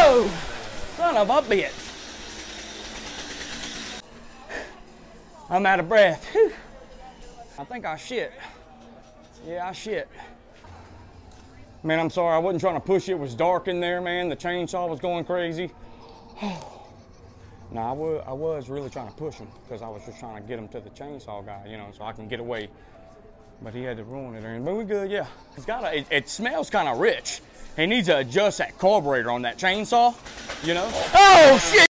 Oh, son of a bitch. I'm out of breath. Whew. I think I shit. Yeah, I shit. Man, I'm sorry, I wasn't trying to push it. It was dark in there, man. The chainsaw was going crazy. No, I was really trying to push him because I was just trying to get him to the chainsaw guy, you know, so I can get away. But he had to ruin it. But we good, yeah. It smells kind of rich. He needs to adjust that carburetor on that chainsaw, you know? Oh, shit!